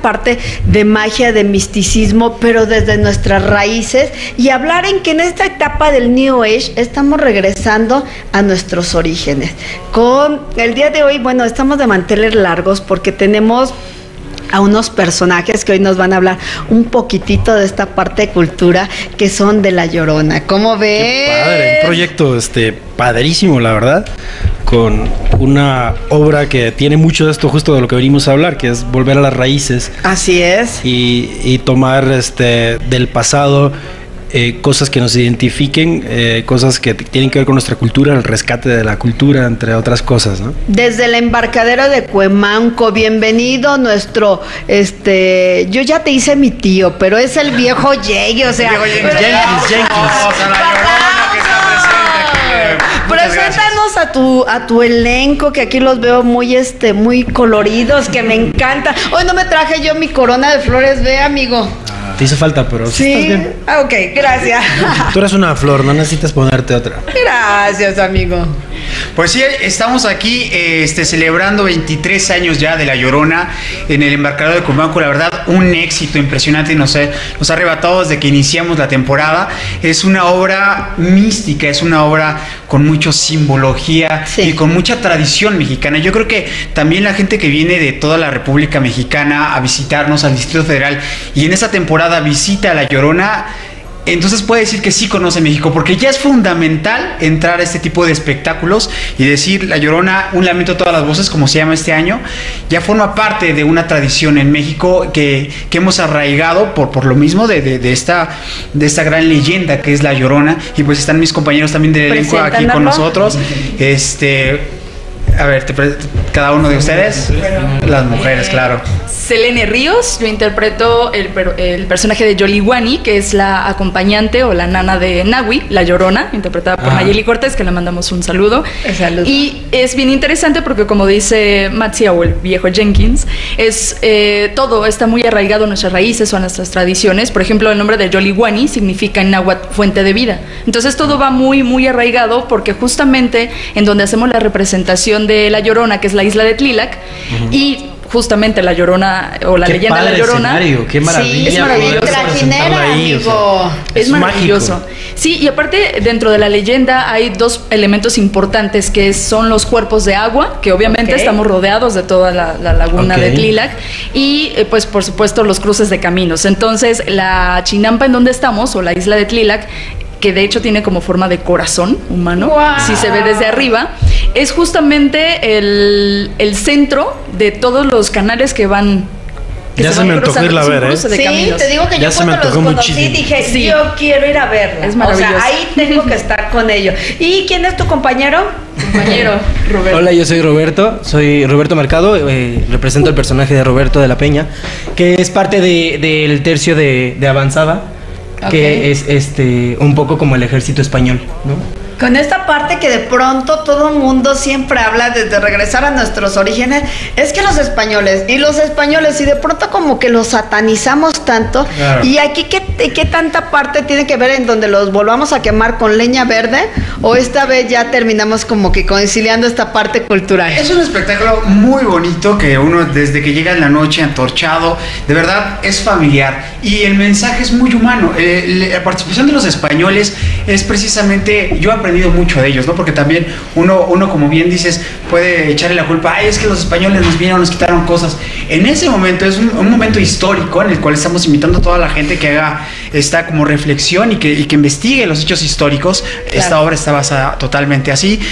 parte de magia, de misticismo, pero desde nuestras raíces, y hablar en que en esta etapa del New Age estamos regresando a nuestros orígenes. Con el día de hoy, bueno, estamos de manteles largos porque tenemos a unos personajes que hoy nos van a hablar un poquitito de esta parte de cultura, que son de La Llorona. ¿Cómo ves? Qué padre, un proyecto padrísimo, la verdad, con una obra que tiene mucho de esto, justo de lo que venimos a hablar, que es volver a las raíces. Así es. Y tomar del pasado cosas que nos identifiquen, cosas que tienen que ver con nuestra cultura, el rescate de la cultura, entre otras cosas, ¿no? Desde el embarcadero de Cuemanco, bienvenido nuestro, yo ya te hice mi tío, pero es el viejo Jay, o sea, Jenkins. Preséntanos a tu elenco, que aquí los veo muy coloridos, que me encanta. Hoy no me traje yo mi corona de flores, ve, amigo. Te hizo falta, pero sí, estás bien. Ok, gracias. Tú eres una flor, no necesitas ponerte otra. Gracias, amigo. Pues sí, estamos aquí celebrando 23 años ya de La Llorona en el embarcadero de Cuemanco. La verdad, un éxito impresionante, nos ha arrebatado desde que iniciamos la temporada. Es una obra mística, es una obra con mucha simbología, sí, y con mucha tradición mexicana. Yo creo que también la gente que viene de toda la República Mexicana a visitarnos al Distrito Federal y en esta temporada visita a La Llorona, entonces puede decir que sí conoce México, porque ya es fundamental entrar a este tipo de espectáculos y decir La Llorona, un lamento a todas las voces, como se llama este año, ya forma parte de una tradición en México que hemos arraigado por lo mismo de esta gran leyenda que es La Llorona. Y pues están mis compañeros también del elenco aquí con nosotros. A ver, cada uno de ustedes, las mujeres, claro. Selene Ríos, yo interpreto el personaje de Yoliwani, que es la acompañante o la nana de Nahui, La Llorona, interpretada por Nayeli Cortés, que le mandamos un saludo. Y es bien interesante porque, como dice Matsia o el viejo Jenkins, todo está muy arraigado en nuestras raíces o en nuestras tradiciones. Por ejemplo, el nombre de Yoliwani significa en náhuatl fuente de vida. Entonces todo va muy, muy arraigado, porque justamente en donde hacemos la representación de La Llorona, que es la isla de Tlilac, y justamente La Llorona o la leyenda de La Llorona. Qué maravilla. Sí, es maravilloso. Es maravilloso. Mágico. Sí, y aparte dentro de la leyenda hay dos elementos importantes, que son los cuerpos de agua, que obviamente estamos rodeados de toda la laguna de Tlilac, y pues por supuesto los cruces de caminos. Entonces la chinampa en donde estamos, o la isla de Tlilac, que de hecho tiene como forma de corazón humano, si se ve desde arriba, es justamente el centro de todos los canales que van... Ya se me antojó irla a ver, Sí, te digo que yo cuando los conocí dije, yo quiero ir a verla. Es maravilloso. O sea, ahí tengo que estar con ellos. ¿Y quién es tu compañero? Roberto. Hola, yo soy Roberto Mercado, represento el personaje de Roberto de la Peña, que es parte del tercio de Avanzada, que es un poco como el ejército español, ¿no? Con esta parte que de pronto todo el mundo siempre habla de regresar a nuestros orígenes, es que los españoles, y de pronto como que los satanizamos tanto, claro. Y aquí ¿qué tanta parte tiene que ver en donde los volvamos a quemar con leña verde, o esta vez ya terminamos como que conciliando esta parte cultural? Es un espectáculo muy bonito que uno desde que llega en la noche antorchado, de verdad es familiar, y el mensaje es muy humano. La participación de los españoles es precisamente, yo aprendí mucho de ellos, ¿no? Porque también uno como bien dices, puede echarle la culpa, ay, es que los españoles nos vinieron, nos quitaron cosas. En ese momento es un momento histórico en el cual estamos invitando a toda la gente que haga esta como reflexión y que investigue los hechos históricos. Claro. Esta obra está basada totalmente así.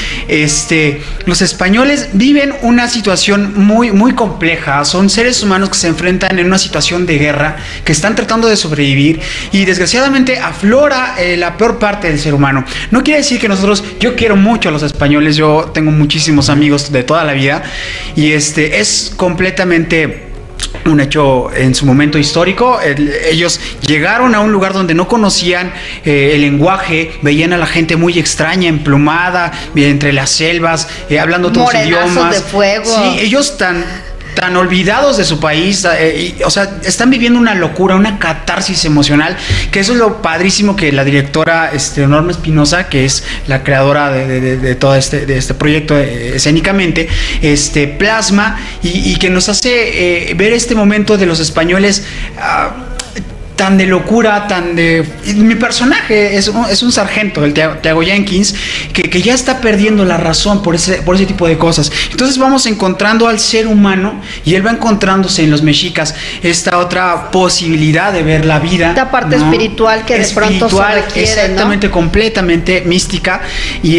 Los españoles viven una situación muy, muy compleja. Son seres humanos que se enfrentan en una situación de guerra, que están tratando de sobrevivir, y desgraciadamente aflora la peor parte del ser humano. No quiere decir que yo quiero mucho a los españoles, yo tengo muchísimos amigos de toda la vida, y es completamente un hecho en su momento histórico. Ellos llegaron a un lugar donde no conocían el lenguaje, veían a la gente muy extraña, emplumada, entre las selvas, hablando todos idiomas. De fuego. Sí, ellos tan tan olvidados de su país, o sea, están viviendo una locura, una catarsis emocional, que eso es lo padrísimo que la directora Norma Espinosa, que es la creadora de todo este proyecto escénicamente, plasma y que nos hace ver este momento de los españoles tan de locura, tan de... Mi personaje es un sargento, el Thiago Jenkins, que ya está perdiendo la razón por ese tipo de cosas. Entonces vamos encontrando al ser humano y él va encontrándose en los mexicas esta otra posibilidad de ver la vida. Esta parte espiritual que de pronto se requiere, exactamente, ¿no? Completamente mística. Y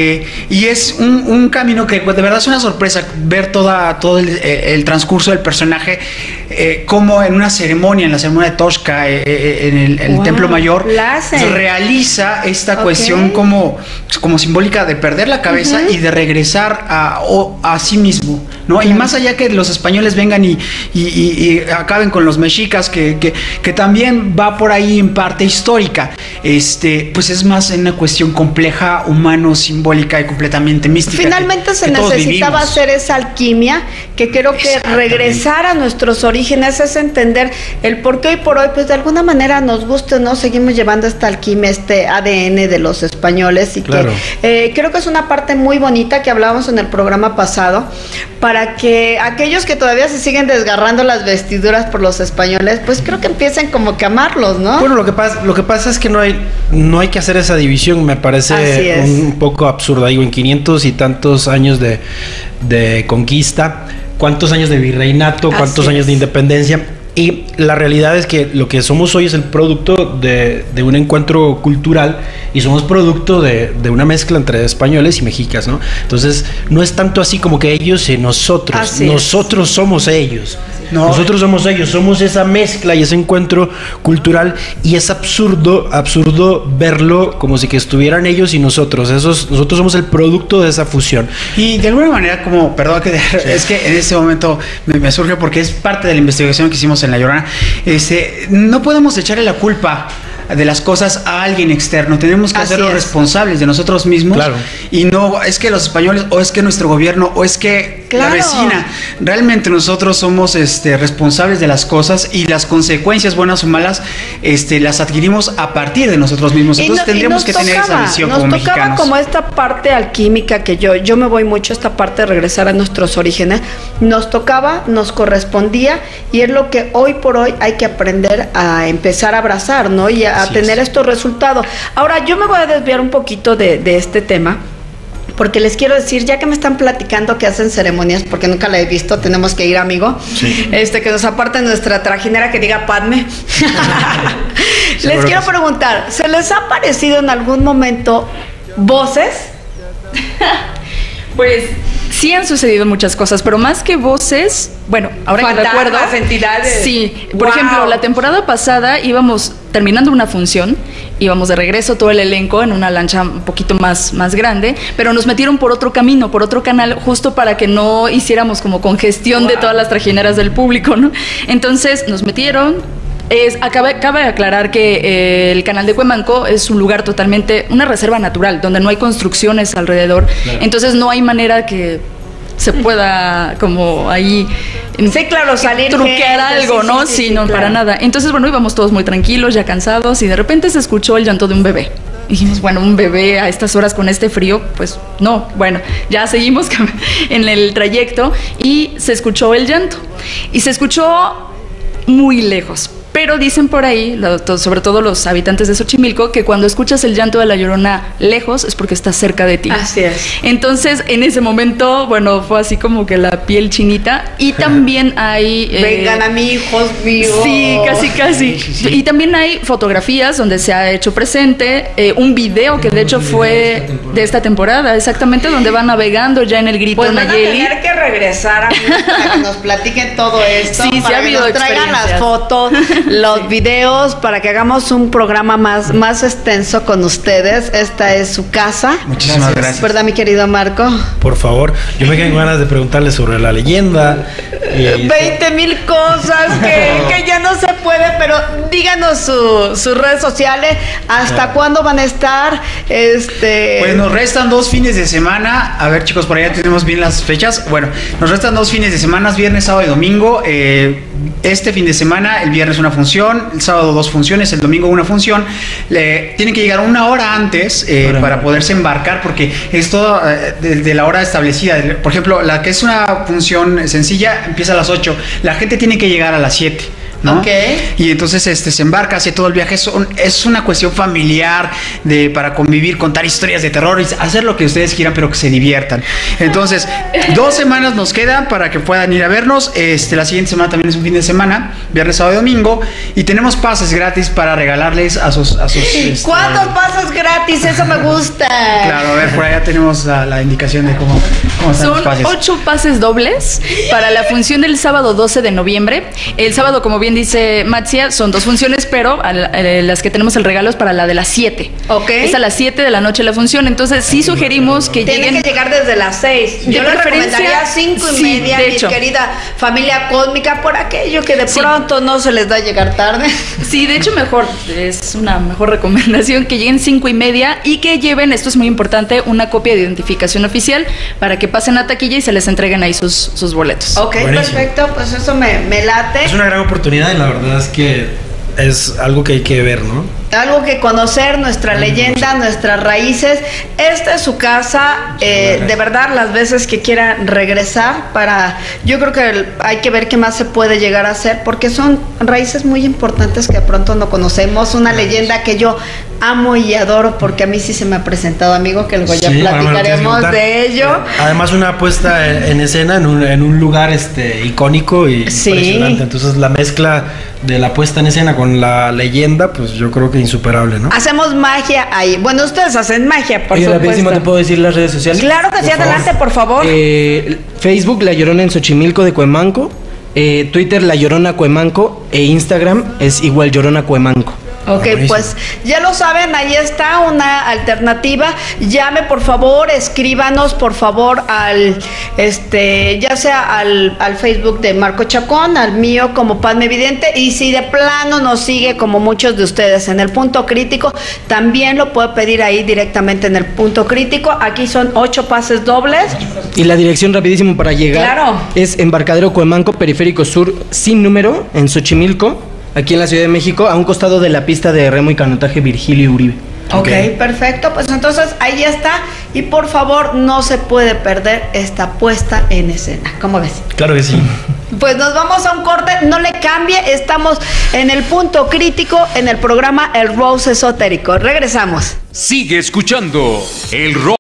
es un camino que de verdad es una sorpresa ver todo el transcurso del personaje, como en una ceremonia, en la ceremonia de Toshka, en el Templo Mayor, realiza esta cuestión como simbólica de perder la cabeza y de regresar a sí mismo, ¿no? Y más allá que los españoles vengan y acaben con los mexicas, que también va por ahí en parte histórica, pues es más en una cuestión compleja, humano, simbólica y completamente mística. Finalmente se necesitaba hacer esa alquimia, que creo que regresar a nuestros orígenes es entender el por qué hoy por hoy, pues de alguna manera, nos guste o no, seguimos llevando esta alquimia, este ADN de los españoles, y claro, que creo que es una parte muy bonita que hablábamos en el programa pasado, para que aquellos que todavía se siguen desgarrando las vestiduras por los españoles, pues creo que empiecen como que a amarlos, ¿no? Bueno, lo que pasa es que no hay que hacer esa división, me parece un poco absurda. Digo, en 500 y tantos años de conquista, ¿cuántos años de virreinato? ¿Cuántos años de independencia? Y la realidad es que lo que somos hoy es el producto de un encuentro cultural, y somos producto de una mezcla entre españoles y mexicas, ¿no? Entonces, no es tanto así como que ellos y nosotros. Nosotros somos ellos. No. Nosotros somos ellos, somos esa mezcla y ese encuentro cultural, y es absurdo verlo como si que estuvieran ellos y nosotros. Nosotros somos el producto de esa fusión. Y de alguna manera, es que en este momento me surge, porque es parte de la investigación que hicimos en La Llorona. No podemos echarle la culpa de las cosas a alguien externo, tenemos que hacernos responsables de nosotros mismos. Claro. Y no es que los españoles, o es que nuestro gobierno, o es que la vecina. Realmente nosotros somos responsables de las cosas, y las consecuencias, buenas o malas, las adquirimos a partir de nosotros mismos. Entonces tendríamos que tener esa visión como mexicanos. Nos tocaba como esta parte alquímica, que yo me voy mucho a esta parte de regresar a nuestros orígenes. Nos tocaba, nos correspondía, y es lo que hoy por hoy hay que aprender a empezar a abrazar, ¿no? Y a tener estos resultados. Ahora, yo me voy a desviar un poquito de este tema, porque les quiero decir, ya que me están platicando que hacen ceremonias, porque nunca la he visto, tenemos que ir, amigo, que nos aparte nuestra trajinera que diga Padme. Les quiero preguntar, ¿se les ha parecido en algún momento voces? Pues sí han sucedido muchas cosas, pero más que voces, bueno, ahora que recuerdo, entidades. Sí, por ejemplo, la temporada pasada íbamos terminando una función, íbamos de regreso todo el elenco en una lancha un poquito más grande, pero nos metieron por otro camino, por otro canal, justo para que no hiciéramos como congestión de todas las trajineras del público, ¿no? Entonces nos metieron. Cabe aclarar que el canal de Cuemanco es un lugar totalmente, una reserva natural, donde no hay construcciones alrededor. Claro. Entonces no hay manera que se pueda como ahí salir truquear algo, ¿no? Sí, no, para nada. Entonces, bueno, íbamos todos muy tranquilos, ya cansados, y de repente se escuchó el llanto de un bebé. Dijimos, bueno, un bebé a estas horas con este frío, pues no. Bueno, ya seguimos en el trayecto y se escuchó el llanto. Y se escuchó muy lejos. Pero dicen por ahí, sobre todo los habitantes de Xochimilco, que cuando escuchas el llanto de la Llorona lejos es porque está cerca de ti. Así es. Entonces, en ese momento, bueno, fue así como que la piel chinita. Y también hay... vengan a mí, hijos míos. Sí, casi. Sí. Y también hay fotografías donde se ha hecho presente, un video que de hecho fue de esta temporada, exactamente, donde van navegando ya en el Grito pues Nayeli. Van a tener que regresar a para que nos platiquen todo esto. Sí, para ha habido que nos traigan las fotos, los videos, para que hagamos un programa más extenso con ustedes. Esta es su casa. Muchísimas gracias. ¿Verdad, mi querido Marco? Por favor, yo me quedé con ganas de preguntarle sobre la leyenda. 20,000 cosas que ya no se puede, pero díganos sus redes sociales, hasta cuándo van a estar. Pues nos restan 2 fines de semana. A ver, chicos, por allá tenemos bien las fechas. Bueno, nos restan 2 fines de semana, viernes, sábado y domingo. Este fin de semana, el viernes una función, el sábado 2 funciones, el domingo una función. Tienen que llegar 1 hora antes para poderse embarcar, porque esto de la hora establecida. Por ejemplo, la que es una función sencilla empieza a las 8. La gente tiene que llegar a las 7. ¿no? Okay. Y entonces se embarca hacia todo el viaje. Es una cuestión familiar para convivir, contar historias de terror y hacer lo que ustedes quieran, pero que se diviertan. Entonces, 2 semanas nos quedan para que puedan ir a vernos. La siguiente semana también es un fin de semana, viernes, sábado y domingo, y tenemos pases gratis para regalarles a sus ¿Cuántos pases gratis? Eso me gusta. Claro, a ver, por allá tenemos la indicación de cómo están los pases. Son 8 pases dobles para la función del sábado 12 de noviembre. El sábado, como bien dice Matsia, son 2 funciones, pero las que tenemos el regalo es para la de las 7. Ok. Es a las 7 de la noche la función, entonces sí sugerimos que Tienen lleguen... que llegar desde las 6. Yo les recomendaría 5:30, mi querida familia cósmica, por aquello que de pronto no se les da llegar tarde. Sí, de hecho es una mejor recomendación que lleguen 5:30 y que lleven, esto es muy importante, una copia de identificación oficial para que pasen a taquilla y se les entreguen ahí sus boletos. Ok, buenísimo. Perfecto, pues eso me late. Es una gran oportunidad y la verdad es que es algo que hay que ver, ¿no? Algo que conocer, nuestra leyenda, nuestras raíces. Esta es su casa, de verdad, las veces que quieran regresar yo creo que hay que ver qué más se puede llegar a hacer, porque son raíces muy importantes que de pronto no conocemos, una leyenda que yo amo y adoro, porque a mí sí se me ha presentado, amigo, que luego ya platicaremos de ello. Además, una puesta en escena en un lugar icónico y impresionante. Entonces, la mezcla de la puesta en escena con la leyenda, pues yo creo que insuperable, ¿no? Hacemos magia ahí. Bueno, ustedes hacen magia, por supuesto. Rapidísimo, ¿te puedo decir las redes sociales? Claro que sí, adelante, por favor. Facebook, La Llorona en Xochimilco de Cuemanco. Twitter, La Llorona Cuemanco. E Instagram es igual Llorona Cuemanco. Ok, pues ya lo saben, ahí está una alternativa. Llame, por favor, escríbanos, por favor, ya sea al Facebook de Marco Chacón, al mío como Padme Evidente, y si de plano nos sigue como muchos de ustedes en el Punto Crítico, también lo puede pedir ahí directamente en el Punto Crítico. Aquí son 8 pases dobles. Y la dirección rapidísimo para llegar es Embarcadero Cuemanco, Periférico Sur, sin número, en Xochimilco, aquí en la Ciudad de México, a un costado de la pista de remo y canotaje Virgilio Uribe. Ok, perfecto. Pues entonces ahí está. Y por favor, no se puede perder esta puesta en escena. ¿Cómo ves? Claro que sí. Pues nos vamos a un corte. No le cambie. Estamos en el Punto Crítico, en el programa El Rose Esotérico. Regresamos. Sigue escuchando El Rose